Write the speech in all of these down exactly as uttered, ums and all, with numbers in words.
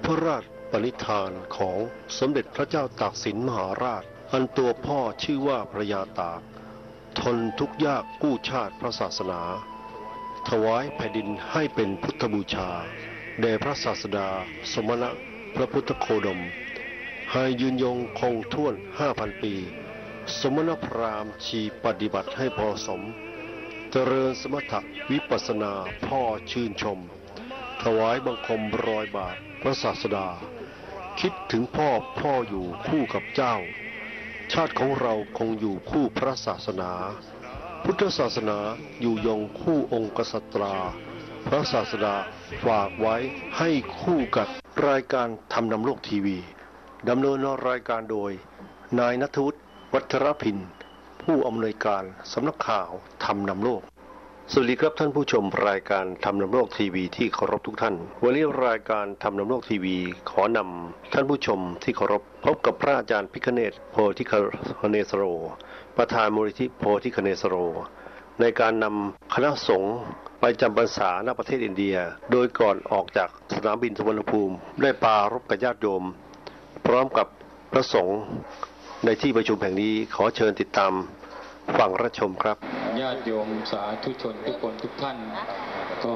พระราชปณิธานของสมเด็จพระเจ้าตากสินมหาราชอันตัวพ่อชื่อว่าพระยาตากทนทุกข์ยากกู้ชาติพระศาสนาถวายแผ่นดินให้เป็นพุทธบูชาแด่พระศาสดาสมณะพระพุทธโคดมให้ยืนยงคงท่วนห้าพันปีสมณพราหมณ์ชีปฏิบัติให้พอสมเจริญสมถะวิปัสสนาพ่อชื่นชมถวายบังคมรอยบาทพระศาสดาคิดถึงพ่อพ่ออยู่คู่กับเจ้าชาติของเราคงอยู่คู่พระศาสนาพุทธศาสนาอยู่ยงคู่องค์กษัตราพระศาสดาฝากไว้ให้คู่กับรายการธรรมนำโลกทีวีดำเนินรายการโดยนายณัฐวุฒิวัชรพินผู้อำนวยการสำนักข่าวธรรมนำโลกสวัสดีครับท่านผู้ชมรายการธรรมนำโลกทีวีที่เคารพทุกท่านวันนี้รายการธรรมนำโลกทีวีขอนำท่านผู้ชมที่เคารพพบกับพระอาจารย์พิฆเนศโพธิคเนศโรประธานมูลนิธิโพธิคเนศโรในการนำคณะสงฆ์ไปจำพรรษาณประเทศอินเดียโดยก่อนออกจากสนามบินสุวรรณภูมิได้ปรารภกับญาติโยมพร้อมกับพระสงฆ์ในที่ประชุมแห่งนี้ขอเชิญติดตามฟังรับชมครับญาติโยมสาธุชนทุกคนทุกท่านก็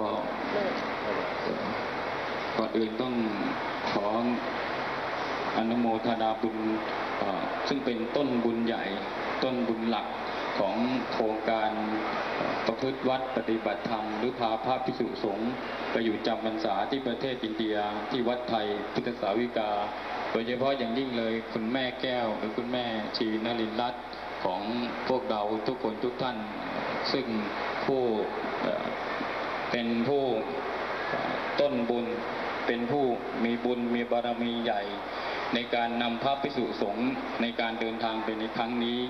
ก่อนอื่นต้องขออนุโมทนาบุญซึ่งเป็นต้นบุญใหญ่ต้นบุญหลักของโครงการประพฤติวัดปฏิบัติธรรมหรือพาพระภิกษุสงฆ์ไปอยู่จำพรรษาที่ประเทศอินเดียที่วัดไทยพุทธสาวิกาโดยเฉพาะอย่างยิ่งเลยคุณแม่แก้วหรือคุณแม่ชีนรินทร์รัตน์ของพวกเราทุกคนทุกท่านซึ่งผู้เป็นผู้ต้นบุญเป็นผู้มีบุญมีบารมีใหญ่ในการนำพระภิกษุสงฆ์ในการเดินทางไปในครั้งนี้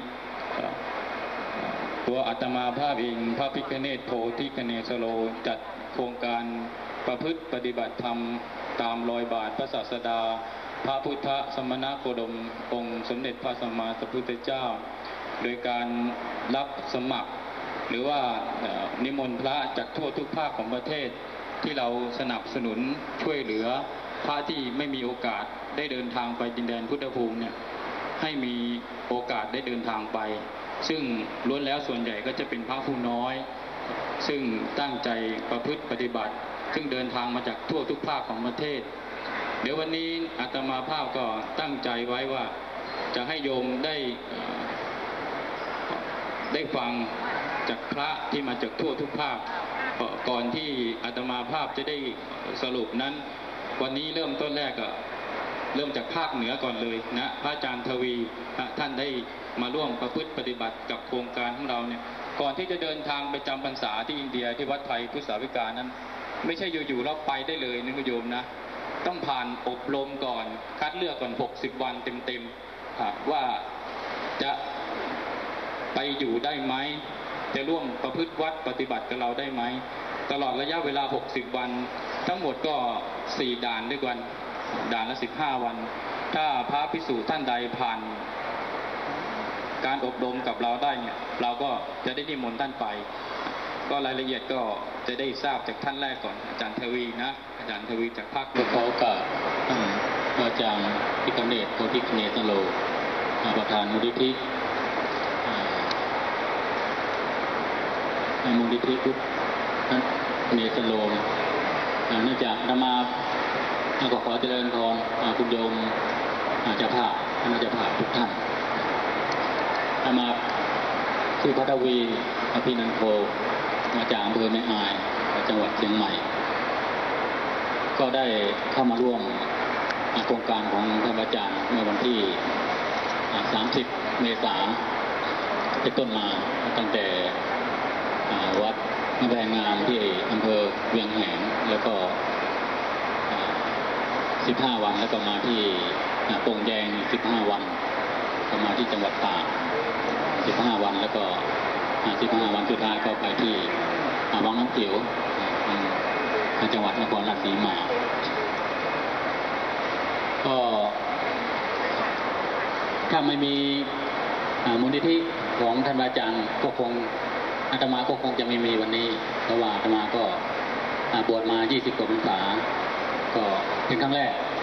ตัวอาตมาภาพเองพระพิฆเนศโพธิคเนศโรจัดโครงการประพฤติปฏิบัติธรรมตามรอยบาทพระศาสดาพระพุทธสมณโคดมองค์สมเด็จพระสัมมาสัมพุทธเจ้าโดยการรับสมัครหรือว่านิมนต์พระจากทั่วทุกภาคของประเทศที่เราสนับสนุนช่วยเหลือพระที่ไม่มีโอกาสได้เดินทางไปดินแดนพุทธภูมิเนี่ยให้มีโอกาสได้เดินทางไปซึ่งล้วนแล้วส่วนใหญ่ก็จะเป็นพระผู้น้อยซึ่งตั้งใจประพฤติปฏิบัติซึ่งเดินทางมาจากทั่วทุกภาคของประเทศเดี๋ยววันนี้อาตมาภาพก็ตั้งใจไว้ว่าจะให้โยมได้ได้ฟังจากพระที่มาจากทั่วทุกภาคก่อนที่อาตมาภาพจะได้สรุปนั้นวันนี้เริ่มต้นแรกก็เริ่มจากภาคเหนือก่อนเลยนะพระอาจารย์ทวีท่านได้มาร่วมประพฤติปฏิบัติกับโครงการของเราเนี่ยก่อนที่จะเดินทางไปจำพรรษาที่อินเดียที่วัดไทยพุทธสาวิกานั้นไม่ใช่อยู่ๆเราไปได้เลยนะโยมนะต้องผ่านอบรมก่อนคัดเลือกก่อนหกสิบวันเต็มๆว่าจะไปอยู่ได้ไหมจะร่วมประพฤติวัดปฏิบัติกับเราได้ไหมตลอดระยะเวลาหกสิบวันทั้งหมดก็สี่ด่านด้วยกันด่านละสิบห้าวันถ้าพระภิกษุท่านใดผ่านการอบรมกับเราได้เนี่ยเราก็จะได้นิมนต์ท่านไปก็รายละเอียดก็จะได้ทราบจากท่านแรกก่อนอาจารย์ทวีนะอาจารย์ทวีจากภาคเหนือขอโอกาสท่านอาจารย์พิฆเนศโพธิคเนศโรประธานมูลนิธิมูลนิธิพุทธคเนศโรเนื่องจากอาตมาก็ขอเจริญพรคุณโยมเจ้าภาพท่านเจ้าภาพทุกท่านอาตมาชื่อพระทวีอภินันโทมาจากอำเภอแม่อายจังหวัดเชียงใหม่ก็ได้เข้ามาร่วมโครงการของท่านอาจารย์เมื่อวันที่สามสิบเมษายนเป็นต้นมาตั้งแต่วัดแม่แพงงามที่อำเภอเวียงแหงแล้วก็สิบห้าวันแล้วก็มาที่โป่งแดงสิบห้าวันก็มาที่จังหวัดตากสิบห้าวันแล้วก็สิบห้าวันสุดท้ายก็ไปที่วังน้ำเขียวจังหวัดนครราชสีมาก็ถ้าไม่มีมูลนิธิของท่านอาจารย์ก็คงอาตมาก็คงจะไม่มีวันนี้เพราะว่าอาตมาก็บวชมายี่สิบกว่าพรรษาก็เป็นครั้งแรก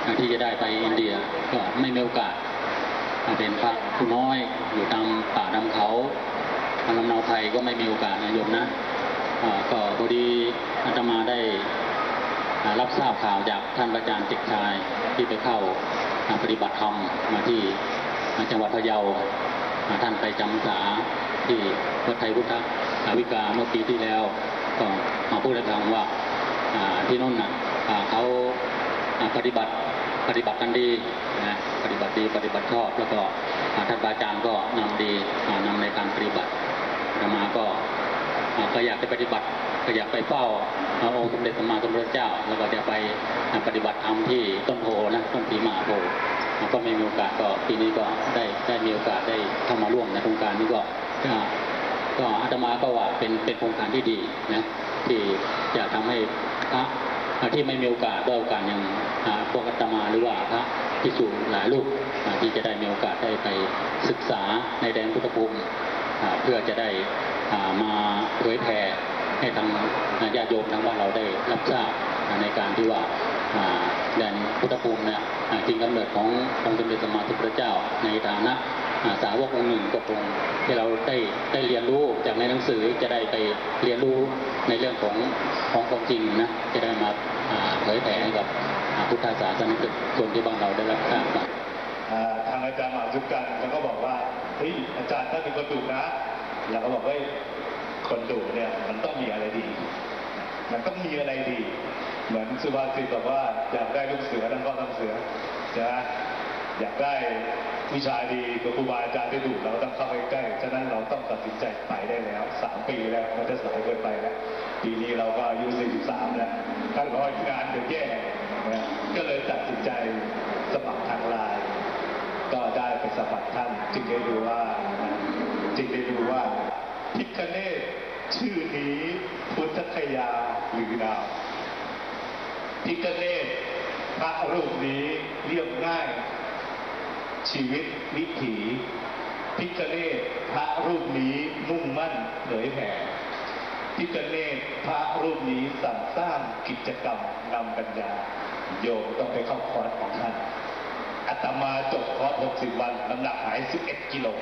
ที่จะได้ไปอินเดียก็ไม่มีโอกาสเป็นพระผู้น้อยอยู่ตามป่าตามเขาลำเนาไทยก็ไม่มีโอกาสนะโยมนะก็พอดีอาตมาได้รับทราบข่าวจากท่านอาจารย์ติกชายที่ไปเข้าปฏิบัติธรรมมาที่จังหวัดพะเยาท่านไปจำพรรษาที่วัดไทยพุทธวิกาเมื่อปีที่แล้วก็มาพูดให้ฟังว่าที่นั่นน่ะเขาปฏิบัติปฏิบัติกันดีนะปฏิบัติดีปฏิบัติชอบแล้วก็ท่านอาจารย์ก็นำดีนำในการปฏิบัติอาตมาก็ก็อยากจะปฏิบัติก็อยากไปเฝ้าองค์สมเด็จสัมมาสัมพุทธเจ้าแล้วก็จะไปปฏิบัติธรรมที่ต้นโพนะต้นสีมหาโพธิ์ก็ไม่มีโอกาสก็ปีนี้ก็ได้ได้มีโอกาสได้เข้ามาร่วมในโครงการนี้ก็ก็อาตมาก็ว่าเป็นเป็นโครงการที่ดีนะที่จะทำให้พระที่ไม่มีโอกาสได้โอกาสอย่างพวกอาตมาหรือว่าพระภิกษุหลายรูปที่จะได้มีโอกาสได้ไปศึกษาในแดนพุทธภูมิเพื่อจะได้มาเผยแผ่ให้ทางญาติโยมทางบ้านเราได้รับทราบในการที่ว่าแดนพุทธภูมิเนี่ยจริงกำเนิดขององค์สมเด็จสัมมาสัมพุทธเจ้าในฐานะสาวกองค์หนึ่งก็คงที่เราได้ได้เรียนรู้จากในหนังสือจะได้ไปเรียนรู้ในเรื่องของของของจริงนะจะได้มาเผยแผ่ให้กับพุทธศาสนิกชนที่บ้านเราได้รับทราบกันทางอาจารย์มหาสุกันเขาก็บอกว่าเฮ้ยอาจารย์ท่านเป็นคนดุนะเราก็บอกว่าคนดุเนี่ยมันต้องมีอะไรดีมันต้องมีอะไรดีเหมือนสุภาษิตบอกว่าอยากได้ลูกเสือนั่นก็ต้องเสือใช่ไหมอยากได้วิชาดีกับครูบาอาจารย์ที่ดุเราต้องเข้าไปใกล้ฉะนั้นเราต้องตัดสินใจไปได้แล้วสามปีแล้วมันจะสายเกินไปแล้วปีนี้เราก็อายุสี่สิบสามแล้วท่านบอกว่างานเดี๋ยวแย่นะก็เลยตัดสินใจสมัครทางไลน์ก็ได้ไปสมัครท่านจึงได้รู้ว่าจึงได้รู้ว่าพิฆเนศชื่อนี้พุทธคยาหรือนามพิฆเนศพระรูปนี้เรียบง่ายชีวิตวิถีพิฆเนศพระรูปนี้มุ่งมั่นเผยแผ่พิฆเนศพระรูปนี้สั่งสร้างกิจกรรมนำปัญญาโยมต้องไปเข้าคอร์สของท่านอาตมาจบคอร์สหกสิบวันน้ำหนักหายสิบเอ็ดกิโล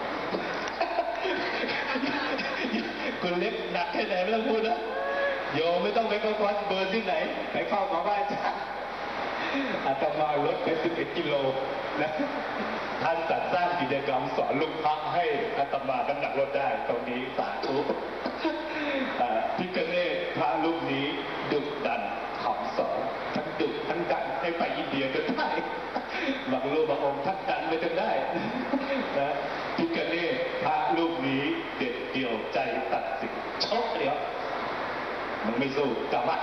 คุณเล็กหนักแค่ไหนไม่ต้องพูดนะโยมไม่ต้องไปเข้าคอร์สเบอร์ที่ไหนไปเข้าของบ้านจ้าอาตมาลดไปสิบเอ็ดกิโลนะท่านจัดสร้างกิจกรรมสอนลูกพระให้อาตมาน้ำหนักลดได้ตรงนี้สาธุพิฆเนศพระรูปนี้ดุดันขำสอนทั้งดุทั้งดันให้ไปอินเดียก็ได้บางรูปบางองค์ท่านดันไปจนได้นะพิฆเนศพระรูปนี้เด็ดเดี่ยวใจตัดสินชกเดียวมันไม่สู้กลับบ้าน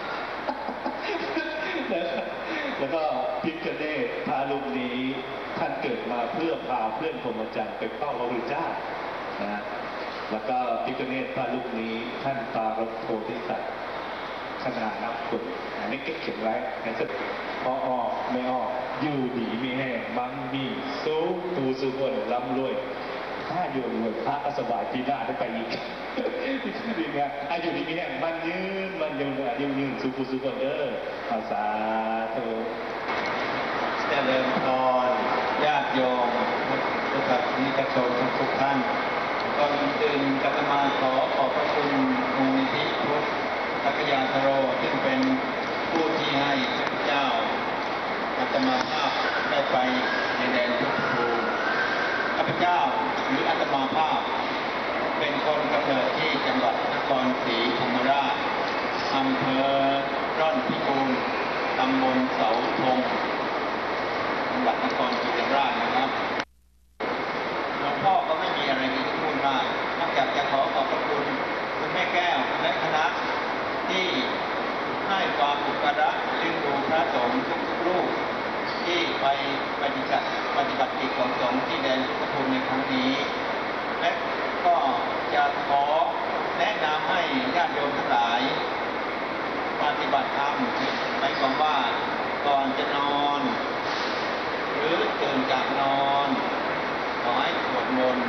แล้วก็พิฆเนศพระรูปนี้ท่านเกิดมาเพื่อพาเพื่อนพรหมจรรย์ไปเฝ้าพระพุทธเจ้านะแล้วก็พิฆเนศพระรูปนี้ท่านปรารภโพธิสัตว์ขนาดนับคนอันนี้เก็บเขียนไว้นะจะพอออกไม่ออกอยู่ดีมีแห้งมั่งมีสู้ปูสุพลร่ำรวยถ้าอยู่รวยพระสบายปีหน้าได้ไปอีกดีไงอายุดีมีแห้งมันยืนมันยืนยืนยืนสุปูสุพลเด้ออาสาเธอเจริญพรญาติโยมทุกท่านนิกชนทุกท่านก่อนอื่นอาตมาขอขอบพระคุณมูลนิธิพุทธทักยาธโรซึ่งเป็นผู้ที่ให้ข้าพเจ้าอาตมาภาพได้ไปในแดนพุทธภูมิข้าพเจ้าหรืออาตมาภาพเป็นคนกำเนิดที่จังหวัดนครศรีธรรมราชอำเภอร่อนพิบูลตำบลเสาธงจังหวัดนครศรีธรรมราชนะครับหลวงพ่อก็ไม่มีอะไรที่จะพูดมากนอกจากจะขอขอบพระคุณคุณแม่แก้วและคณะที่ให้ความอุปการะเลี้ยงดูพระสงฆ์ทุกรูปที่ไปปฏิบัติปฏิบัติกิจของสงฆ์ที่แดนพุทธภูมิในครั้งนี้และก็จะขอแนะนำให้ญาติโยมทั้งหลายปฏิบัติธรรมหมายความว่าก่อนจะนอนหรือตื่นจากนอนขอให้สวดมนต์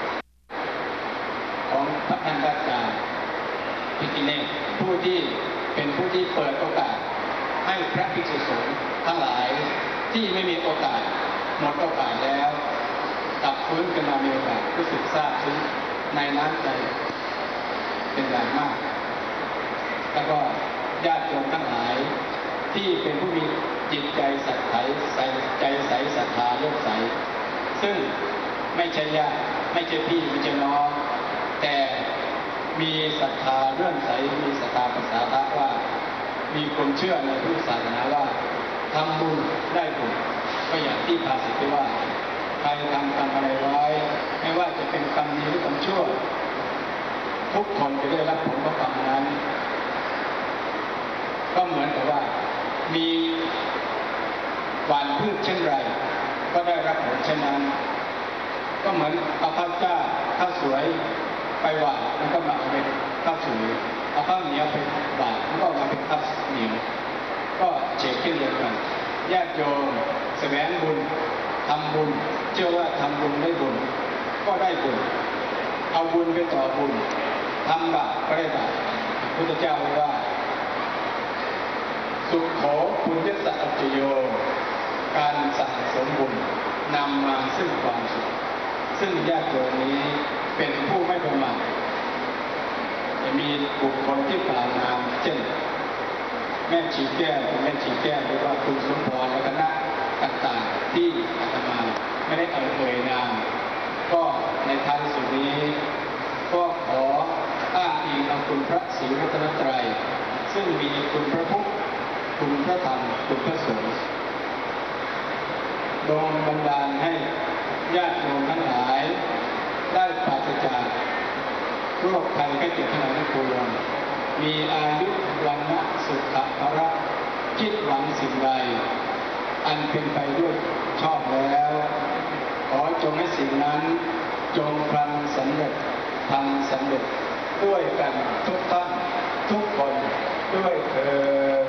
ของพระอัญญาจารย์พิฆเนศผู้ที่เป็นผู้ที่เปิดโอกาสให้พระภิกษุสงฆ์ทั้งหลายที่ไม่มีโอกาสหมดโอกาสแล้วกลับฟื้นขึ้นมามีโอกาสรู้สึกซาบซึ้งในน้ำใจเป็นอย่างมากแล้วก็ญาติโยมทั้งหลายที่เป็นผู้มีจิตใจศรัทธาใสใจใสศรัทธาเลื่อมใสซึ่งไม่ใช่ญาติไม่ใช่พี่ไม่ใช่น้องแต่มีศรัทธาเลื่อมใสมีศรัทธาภาษาพระว่ามีคนเชื่อในพุทธศาสนาว่าทำบุญได้บุญก็อย่างที่ภาษิตที่ว่าใครทำกรรมอะไรไว้ไม่ว่าจะเป็นกรรมดีหรือกรรมชั่วทุกคนจะได้รับผลของกรรมนั้นก็เหมือนกับว่ามีหว่านพืชเช่นไรก็ได้รับผลเช่นนั้นก็เหมือนเอาข้าวจ้าข้าวสวยไปหว่านแล้วก็มาเอาเป็นข้าวสวยเอาข้าวเหนียวไปหว่านแล้วก็มาเป็นข้าวเหนียวก็เช่นเดียวกันญาติโยมแสวงบุญทำบุญเชื่อว่าทำบุญได้บุญก็ได้บุญเอาบุญไปต่อบุญทำบาปก็ได้บาปพุทธเจ้าว่าสุขโขปุญญสัจจโยการสะสมบุญนำมาซึ่งความสุขซึ่งญาติโยมนี้เป็นผู้ไม่ประมาทจะมีบุคคลที่กล่าวนามเช่นแม่ชีแก้วแม่ชีแก้วหรือว่าคุณสมพรและคณะต่างๆที่อาตมาไม่ได้เอ่ยเอ่ยนามก็ในท้ายสุดนี้ก็ขออ้างอิงเอาคุณพระศรีรัตนตรัยซึ่งมีคุณพระพุทธคุณพระธรรมคุณพระสงฆ์โดนบันดาลให้ญาติโยมทั้งหลายได้ปราศจากโรคภัยไข้เจ็บทั้งหลายทั้งปวงมีอายุวันนะสุขภระคิดหวังสิ่งใดอันเป็นไปด้วยชอบแล้วขอจงให้สิ่งนั้นจงพลันสำเร็จทำสำเร็จด้วยกันทุกท่านทุกคนด้วยเถิด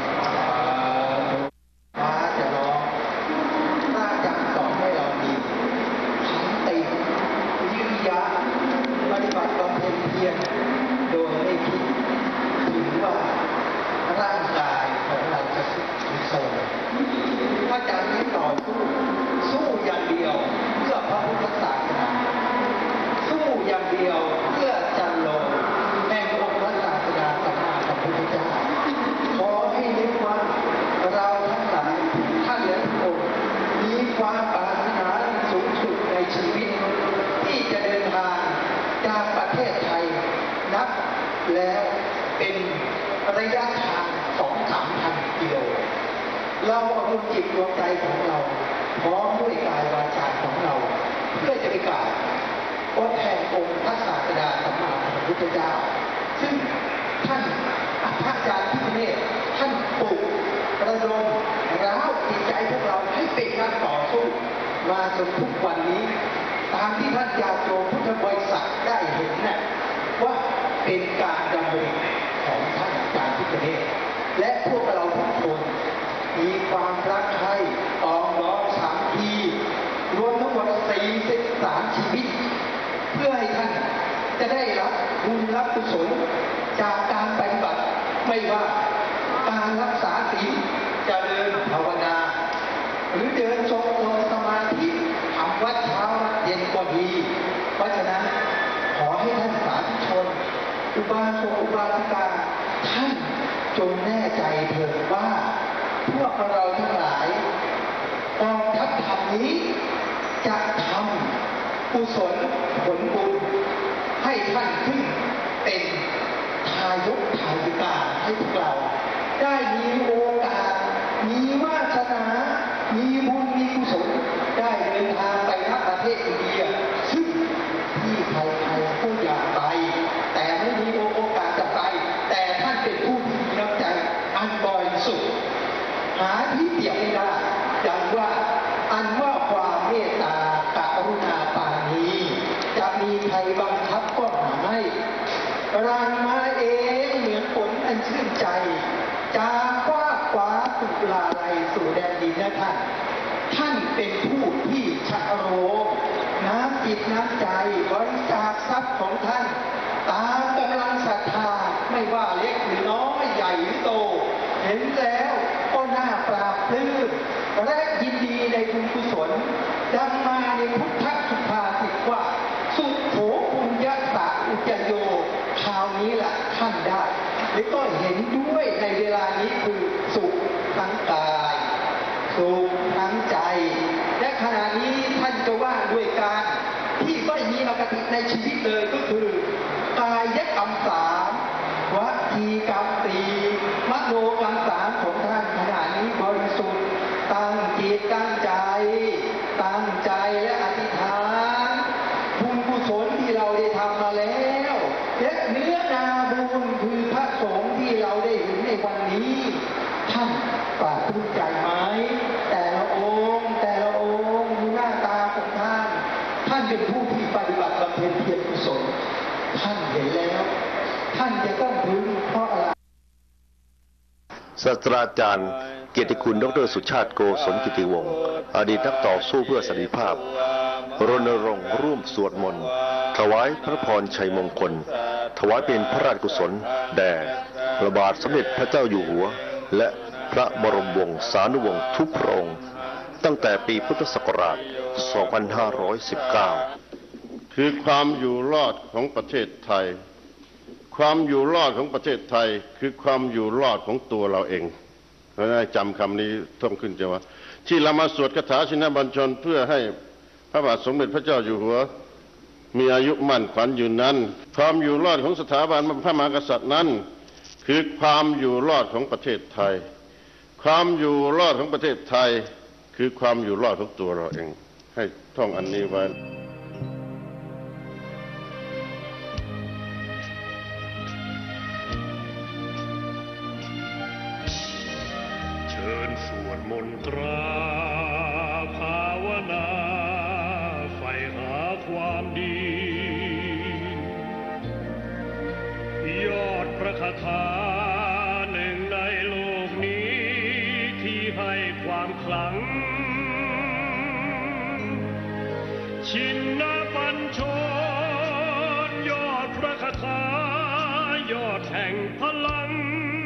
มาจะร้องน่าจะสอนให้เรามีขันติวิริยะปฏิบัติบำเพ็ญเพียรโดยไม่คิดถึงว่าร่างกายของเราจะสุดโทรมถ้าจะนี้ต่อสู้สู้อย่างเดียวเพื่อพระพุทธศาสนาสู้อย่างเดียวเพื่อจันโลงแห่งองค์พระศาสดาสัมมาสัมพุทธเจ้าขอให้นึกว่าเราทั้งหลายท่านและทุกคนมีความปรารถนาสูงสุดในชีวิตที่จะเดินทางจากประเทศไทยนับแล้วเป็นระยะทางสองสามพันกิโลเราเอาดวงจิตดวงใจของเราพร้อมด้วยกายวาจาของเราเพื่อจะไปกราบองค์แห่งองค์พระศาสดาสัมมาสัมพุทธเจ้าซึ่งท่านพระอาจารย์พิเนศท่านปลุกระดมร้าวจิตใจพวกเราให้เป็นการต่อสู้มาจนทุกวันนี้ตามที่ท่านญาติโยมพุทธบริษัทได้เห็นนะว่าเป็นการดำเนินของท่านอาจารย์พิเนศและพวกเราทุกคนมีความรักใคร่ปองร้องสามัคคีรวมทั้งหมดสี่สิบสามชีวิตเพื่อให้ท่านจะได้รับบุญรับกุศลจากการปฏิบัติไม่ว่าการรักษาศีลเจริญภาวนาหรือเดินจงกรมสมาธิทำวัดเช้าวัดเย็นก็ดีเพราะฉะนั้นขอให้ท่านสาธุชนอุบาสกอุบาสิกาท่านจงแน่ใจเถิดว่าพวกเราทั้งหลายกองทัพธรรมนี้จะทำกุศลผลบุญให้ท่านขึ้นเป็นทายกทายิกาให้พวกเราได้มีโอกาสมีวาสนามีบุญมีกุศลได้เดินทางไปณประเทศอินเดียซึ่งที่ใครๆก็อยากไปแต่ไม่มีโอกาสจะไปแต่ท่านเป็นผู้ที่มีน้ำใจอันบริสุทธิ์หาที่เปรียบไม่ได้ดังว่าอันว่าความเมตตากรุณาปานีจะมีใครบังคับก็หาไม่รังมาเองเหมือนฝนอันชื่นใจจากกว้าขวาตุลาลัยสู่แดนดินนะท่านท่านเป็นผู้ที่ชะโรมน้ำจิตน้ำใจบริจาคทรัพย์ของท่านตามกำลังศรัทธาไม่ว่าเล็กหรือน้อยใหญ่หรือโตเห็นแล้วปราบปลื้มและยินดีในบุญกุศลดังมาในพุทธสุภาษิตว่าสุขโขปุญญสะอุจโยคราวนี้แหละท่านได้และก็เห็นด้วยในเวลานี้คือสุขทั้งกายสุขทั้งใจและขณะนี้ท่านจะว่าด้วยการที่ไม่มีอคติในชีวิตเลยก็คือกายกรรมสามวจีกรรมสี่มโนกรรมสามของท่านขณะนี้บริสุทธิ์ตั้งจิตตั้งใจตั้งใจและอธิษฐานบุญกุศลที่เราได้ทำมาแล้วและเนื้อนาบุญคือพระสงฆ์ที่เราได้เห็นในวันนี้ท่านปราบปลื้มใจไหมแต่ละองค์แต่ละองค์หน้าตาของท่านท่านเป็นผู้ที่ปฏิบัติบำเพ็ญเพียรกุศลท่านเห็นแล้วท่านจะต้องพึงเพราะอะไรศาสตราจารย์เกียรติคุณดรสุชาติโกศลกิติวงศ์อดีตนักต่อสู้เพื่อสันติภาพรณรงค์ร่วมสวดมนต์ถวายพระพรชัยมงคลถวายเป็นพระราชกุศลแด่พระบาทสมเด็จพระเจ้าอยู่หัวและพระบรมวงศานุวงศ์ทุกพระองค์ตั้งแต่ปีพุทธศักราช สองพันห้าร้อยสิบเก้าคือความอยู่รอดของประเทศไทยความอยู่รอดของประเทศไทยคือความอยู่รอดของตัวเราเองเราได้จำคำนี้ต้องขึ้นใจว่าที่เรามาสวดคาถาชินบัญชรเพื่อให้พระบาทสมเด็จพระเจ้าอยู่หัวมีอายุมั่นขวัญยืนนั้นความอยู่รอดของสถาบันพระมหากษัตริย์นั้นคือความอยู่รอดของประเทศไทยความอยู่รอดของประเทศไทยคือความอยู่รอดของตัวเราเองให้ท่องอันนี้ไว้เชิญสวดมนตราภาวนาใฝ่หาความดียอดพระคาถาหนึ่งในโลกนี้ที่ให้ความขลังชินบัญชรยอดพระคาถายอดแห่งพลัง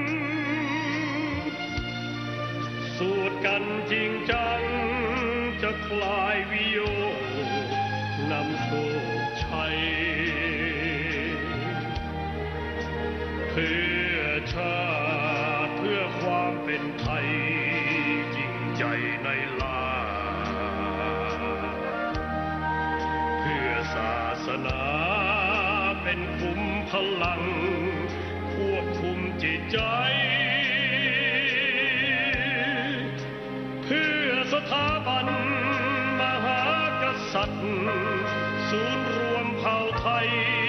สวดกันจริงจังจะคลายวิโยนำโชคชัยเพื่อชาติเพื่อความเป็นไทยจริงใจในลาเพื่อศาสนาเป็นคุมพลังควบคุมจิตใจเพื่อสถาบันมหากษัตริย์ศูนย์รวมเผ่าไทย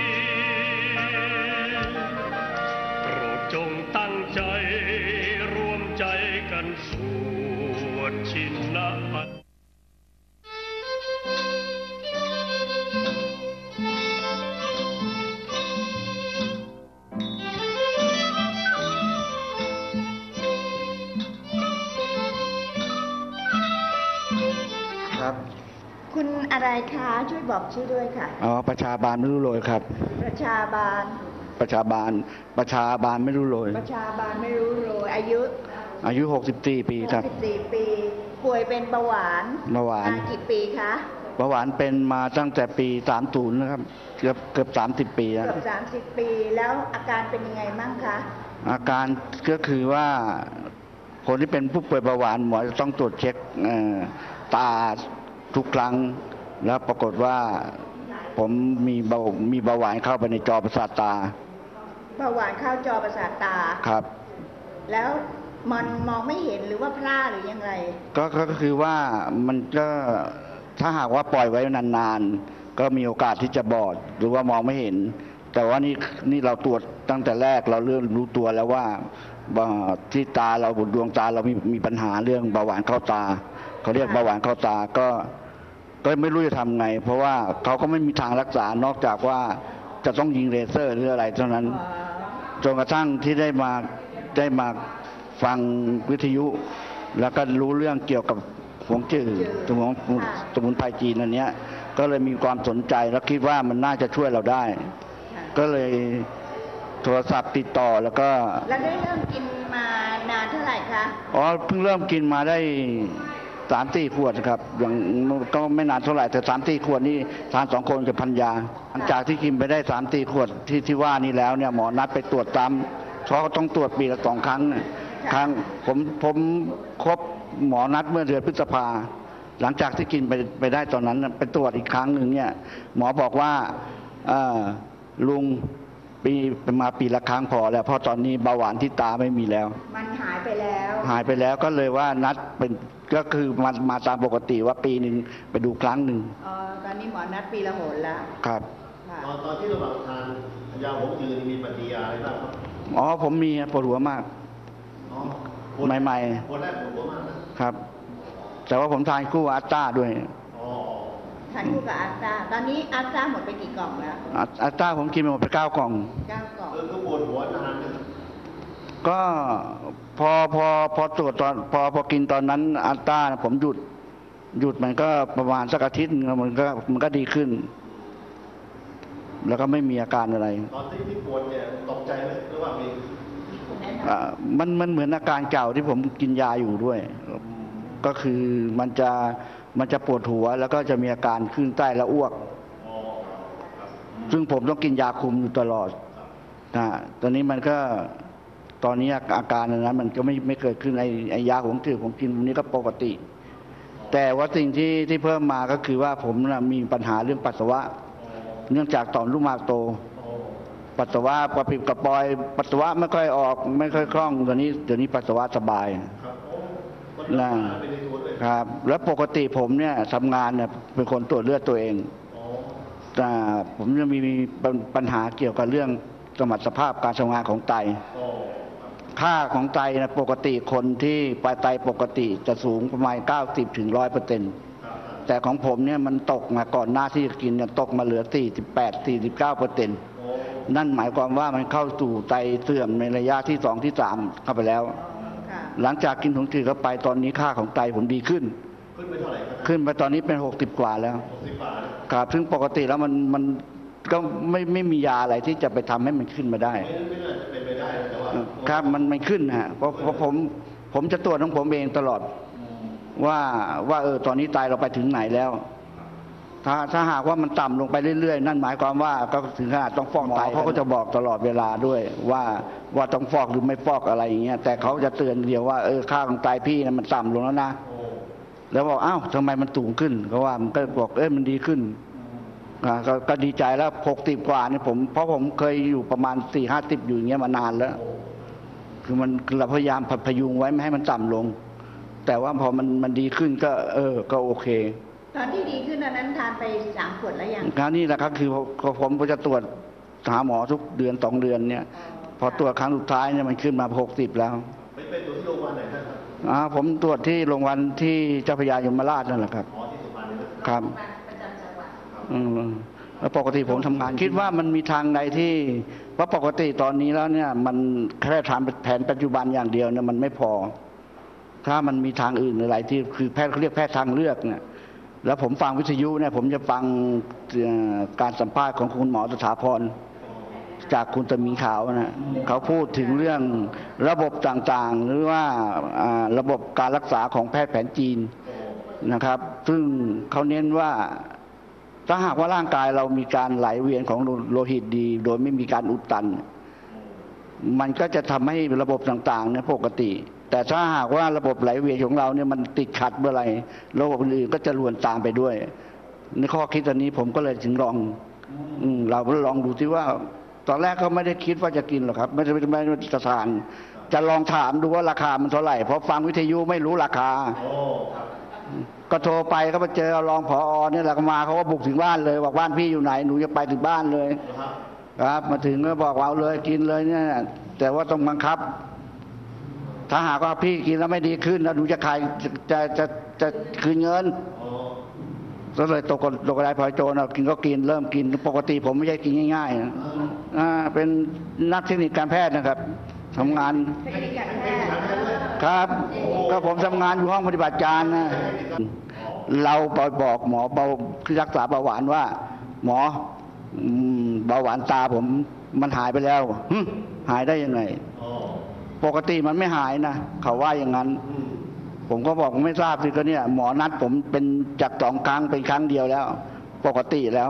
โปรดจงตั้งใจรวมใจกันสวดชินบัญคุณอะไรคะช่วยบอกชื่อด้วยค่ะอ๋อประชาบาลไม่รู้โรยครับประชาบาลประชาบาลประชาบาลไม่รู้โรยประชาบาลไม่รู้โรยอายุอายุหกสิบสี่ปีครับหกสิบสี่ปีป่วยเป็นเบาหวานเบาหวานกี่ปีคะเบาหวานเป็นมาตั้งแต่ปีสามสิบนะครับเกือบเกือบสามสิบปีแล้วเกือบสามสิบปีแล้วอาการเป็นยังไงมั่งคะอาการก็คือว่าคนที่เป็นผู้ป่วยเบาหวานหมอจะต้องตรวจเช็คตาทุกครั้งแล้วปรากฏว่าผมมีเบามีเบาหวานเข้าไปในจอประสาทตาเบาหวานเข้าจอประสาทตาครับแล้วมันมองไม่เห็นหรือว่าพลาดหรือยังไงก็ก็คือว่ามันก็ถ้าหากว่าปล่อยไว้นานๆก็มีโอกาสที่จะบอดหรือว่ามองไม่เห็นแต่ว่านี่นี่เราตรวจตั้งแต่แรกเราเริ่มรู้ตัวแล้วว่าที่ตาเราดวงตาเรามีมีปัญหาเรื่องเบาหวานเข้าตาเขาเรียกเบาหวานเข้าตาก็ก็ไม่รู้จะทำไงเพราะว่าเขาก็ไม่มีทางรักษานอกจากว่าจะต้องยิงเลเซอร์หรืออะไรเท่านั้นจนกระทั่งที่ได้มาได้มาฟังวิทยุแล้วก็รู้เรื่องเกี่ยวกับหวงจื้อสมุนสมุนไพรจีนอันนี้ก็เลยมีความสนใจแล้วคิดว่ามันน่าจะช่วยเราได้ก็เลยโทรศัพท์ติดต่อแล้วก็แล้วได้เริ่มกินมานานเท่าไหร่ร่คะอ๋อเพิ่งเริ่มกินมาได้สามสี่ขวดครับอย่างก็ไม่นานเท่าไหร่แต่สามสี่ขวดนี่ทานสองคนกับพันยาหลังจากที่กินไปได้สามสี่ขวดที่ที่ว่านี่แล้วเนี่ยหมอนัดไปตรวจซ้ำเพราะเขาต้องตรวจปีละสองครั้งครั้งผมผมครบหมอนัดเมื่อเดือนพฤษภาหลังจากที่กินไปไปได้ตอนนั้นไปตรวจอีกครั้งหนึ่งเนี่ยหมอบอกว่าลุงปีเป็นมาปีละครั้งพอแล้วเพราะตอนนี้เบาหวานที่ตาไม่มีแล้วมันหายไปแล้วหายไปแล้วก็เลยว่านัดเป็นก็คือมามาตามปกติว่าปีหนึ่งไปดูครั้งหนึ่งอ๋อตอนนี้หมอนัดปีละหนแล้วครับตอนตอนที่ระหว่างทานยาหงส์ยืนมีปฏิกิริยาอะไรบ้างครับอ๋อผมมีปวดหัวมากอ๋อใหม่ๆปวดแรกปวดหัวมากนะครับแต่ว่าผมทานคู่อัลต้าด้วยอ๋อทานคู่กับอัลต้าตอนนี้อัลต้าหมดไปกี่กล่องแล้วอัลต้าผมกินไปหมดไปเก้ากล่องเก้ากล่องเออก็ปวดหัวนานก็พอพอพอตรวจตอนพอพอกินตอนนั้นอัลต้าผมหยุดหยุดมันก็ประมาณสักอาทิตย์มันก็มันก็ดีขึ้นแล้วก็ไม่มีอาการอะไรตอนที่ที่ปวดเนี่ยตกใจไหมหรือว่ามีมันมันเหมือนอาการเก่าที่ผมกินยาอยู่ด้วยก็คือมันจะมันจะปวดหัวแล้วก็จะมีอาการขึ้นใต้และอ้วกซึ่งผมต้องกินยาคุมอยู่ตลอดนะตอนนี้มันก็ตอนนี้อาการนั้นมันก็ไม่ไม่เกิดขึ้นไอ้ไอ้ยาของถือผมกินวันนี้ก็ปกติแต่ว่าสิ่งที่ที่เพิ่มมาก็คือว่าผมนะมีปัญหาเรื่องปัสสาวะเนื่องจากต่อมลูกหมากโตปัสสาวะกระปิบกระปอยปัสสาวะไม่ค่อยออกไม่ค่อยคล่องตอนนี้เดี๋ยวนี้ปัสสาวะสบายนะครับแล้วปกติผมเนี่ยทำงานเนี่ยเป็นคนตรวจเลือดตัวเองแต่ผมจะมีปัญหาเกี่ยวกับเรื่องสมรรถภาพการทำงานของไตค่าของไตนะปกติคนที่ปลายไตปกติจะสูงประมาณเก้าสิบถึงร้อยเปอร์เซ็นต์แต่ของผมเนี่ยมันตกมาก่อนหน้าที่จะกินเนี่ยตกมาเหลือสี่สิบแปด สี่สิบเก้าเปอร์เซ็นต์นั่นหมายความว่ามันเข้าสู่ไตเสื่อมในระยะที่สองที่สามเข้าไปแล้วหลังจากกินถุงจืดเข้าไปตอนนี้ค่าของไตผมดีขึ้นขึ้นไปเท่าไหร่ขึ้นไปตอนนี้เป็นหกสิบกว่าแล้วครับซึ่งปกติแล้วมันมันก็ไม่ไม่มียาอะไรที่จะไปทำให้มันขึ้นมาได้ไม่น่าจะเป็นไปได้แต่ว่าครับมันไม่ขึ้นฮะเพราะเพราะผมผมจะตรวจของผมเองตลอดว่าว่าเออตอนนี้ไตเราไปถึงไหนแล้วถ้าถ้าหากว่ามันต่ำลงไปเรื่อยๆนั่นหมายความว่าก็ถึงขนาดต้องฟอกไตเขาก็จะบอกตลอดเวลาด้วยว่าว่าต้องฟอกหรือไม่ฟอกอะไรอย่างเงี้ยแต่เขาจะเตือนเดียวว่าเออค่าของไตพี่นะมันต่ำลงแล้วนะแล้วบอกอ้าวทำไมมันสูงขึ้นเขาว่ามันก็บอกเอ้ยมันดีขึ้นก็ก็ดีใจแล้วหกสิบกว่านี่ผมเพราะผมเคยอยู่ประมาณสี่ห้าสิบอยู่อย่างเงี้ยมานานแล้วคือมันเราพยายามพยุงไว้ไม่ให้มันต่ำลงแต่ว่าพอมันมันดีขึ้นก็เออก็โอเคตอนที่ดีขึ้นตอนนั้นทานไปสามขวดแล้วยังครับนี่แหละครับคือผมก็จะตรวจหาหมอทุกเดือนสองเดือนเนี่ยพอตรวจครั้งสุดท้ายเนี่ยมันขึ้นมาหกสิบแล้วไปเป็นตัวที่โรงพยาบาลไหนครับอ่าผมตรวจที่โรงพยาบาลที่เจ้าพระยายมราชนั่นแหละครับอ๋อที่สุพรรณครับอืมแล้วปกติผมทำงานคิดว่ามันมีทางใดที่ว่าปกติตอนนี้แล้วเนี่ยมันแค่ทำแผนปัจจุบันอย่างเดียวเนี่ยมันไม่พอถ้ามันมีทางอื่นอะไรที่คือแพทย์เขาเรียกแพทย์ทางเลือกเนี่ยแล้วผมฟังวิทยุเนี่ยผมจะฟังการสัมภาษณ์ของคุณหมอสถาพรจากคุณตะมีขาวนะเขาพูดถึงเรื่องระบบต่างๆหรือว่าระบบการรักษาของแพทย์แผนจีนนะครับซึ่งเขาเน้นว่าถ้าหากว่าร่างกายเรามีการไหลเวียนของโลหิตดีโดยไม่มีการอุดตันมันก็จะทำให้ระบบต่างๆเนี่ยปกติแต่ถ้าหากว่าระบบไหลเวียนของเราเนี่ยมันติดขัดเมื่อไรระบบอื่นๆก็จะรวนตามไปด้วยในข้อคิดอันนี้ผมก็เลยถึงลองอืมเราลองดูที่ว่าตอนแรกเขาไม่ได้คิดว่าจะกินหรอกครับไม่ได้ไม่ได้จะทานจะลองถามดูว่าราคามันเท่าไหร่เพราะฟังวิทยุไม่รู้ราคาก็โทรไปก็ไปเจอรองผอเนี่ยแหละมาเขาก็บุกถึงบ้านเลยบอกบ้านพี่อยู่ไหนหนูจะไปถึงบ้านเลยครับมาถึงก็บอกเอาเลยกินเลยเนี่ยแต่ว่าต้องบังคับถ้าหากว่าพี่กินแล้วไม่ดีขึ้นแล้วหนูจะขายจะจะจะคืนเงินก็เลยตกตกกระไดพลอยโจรกินก็กินเริ่มกินปกติผมไม่ใช่กินง่ายๆนะอ่าเป็นนักเทคนิคการแพทย์นะครับทำงานครับก็ผมทำงานอยู่ห้องปฏิบัติการนะเราบอกหมอเบารักษาเบาหวานว่าหมอเบาหวานตาผมมันหายไปแล้วหายได้ยังไงปปกติมันไม่หายนะเขาว่าอย่างนั้นผมก็บอกไม่ทราบสิก็เนี่ยหมอนัดผมเป็นจากสองครั้งเป็นครั้งเดียวแล้วปกติแล้ว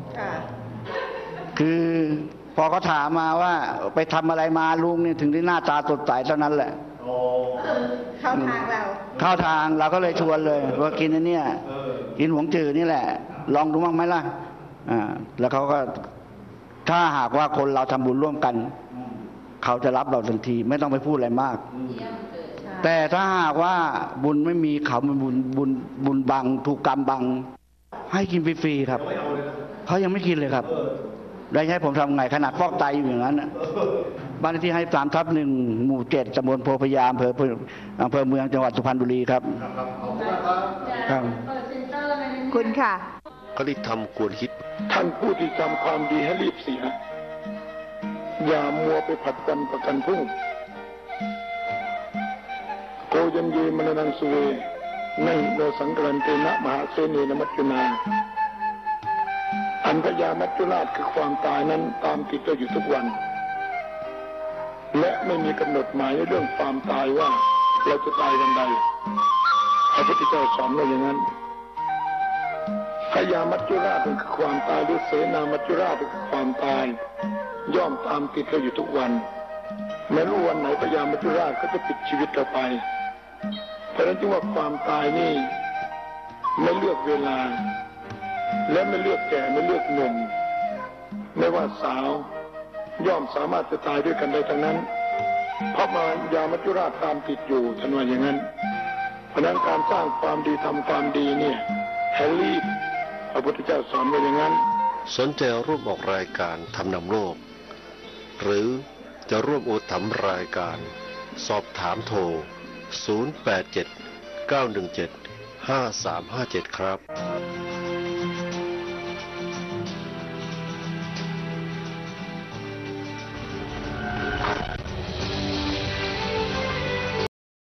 คือพอเขาถามมาว่าไปทำอะไรมาลุงเนี่ยถึงได้หน้าตาสดใสเท่านั้นแหละเข้าทางเราเข้าทางเราก็เลยชวนเลยว่ากินอันนี้กินหวงจืดนี่แหละลองดูบ้างไหมล่ะอ่าแล้วเขาก็ถ้าหากว่าคนเราทำบุญร่วมกันเขาจะรับเราทันทีไม่ต้องไปพูดอะไรมากแต่ถ้าหากว่าบุญไม่มีเขาเป็นบุญบุญบุญบังถูกกรรมบังให้กินฟรีๆครับเขายังไม่กินเลยครับได้ให้ผมทำไงขนาดฟอกไตอยู่อย่างนั้นบ้านที่ให้สามทับหนึ่งหมู่เจ็ดตำบลโพพยามอำเภออำเภอเมืองจังหวัดสุพรรณบุรีครับครับคุณค่ะคติธรรมควรคิดท่านผู้ที่ทำความดีให้รีบเสียอย่ามัวไปผัดวันประกันพรุ่งโกยัญญีมรณังสุเวในโนสังกรันเตนะมหาเสนีนมัจจุนาอันพยามัจจุราชคือความตายนั้นตามติดเราอยู่ทุกวันและไม่มีกำหนดหมายในเรื่องความตายว่าเราจะตายวันใดพระพุทธเจ้าสอนเราอย่างนั้นพยามัจจุราชคือความตายหรือเสนามัจจุราชคือความตายย่อมตามติดเราอยู่ทุกวันแม้รู้วันไหนพยามัจจุราชก็จะปิดชีวิตเราไปเพราะฉะนั้นจึงว่าความตายนี่ไม่เลือกเวลาและไม่เลือกแก่ไม่เลือกหนุ่มไม่ว่าสาวย่อมสามารถจะตายด้วยกันได้ทั้งนั้นเพราะมายามัจจุราชตามติดอยู่ท่านว่าอย่างนั้นเพราะนั้นการสร้างความดีทำความดีเนี่ยให้รีบพระพุทธเจ้าสอนไว้อย่างนั้นสนใจร่วมออกรายการทำนำโลกหรือจะร่วมอุปถัมภ์รายการสอบถามโทรศูนย์ แปด เจ็ด เก้า หนึ่ง เจ็ด ห้า สาม ห้า เจ็ดครับ